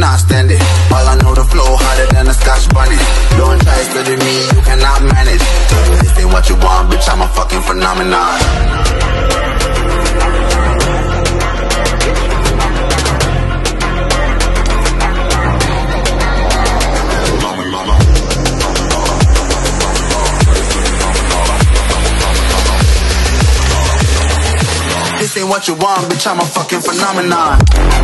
cannot stand it. All I know, the flow harder than a Scotch bunny. Don't try study me, you cannot manage. This ain't what you want, bitch, I'm a fucking phenomenon. This ain't what you want, bitch, I'm a fucking phenomenon.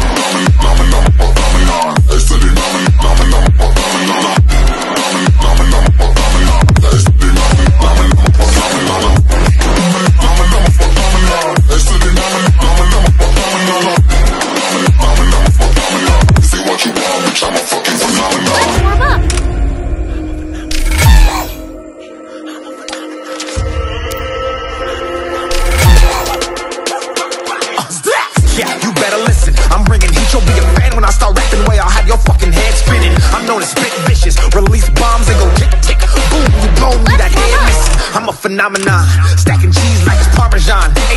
Yeah, you better listen. I'm bringing heat, you'll be a fan when I start rapping. Way I'll have your fucking head spinning. I'm known as spit vicious, release bombs and go tick tick boom. You blow me that head missing. I'm a phenomenon, stacking cheese like it's Parmesan.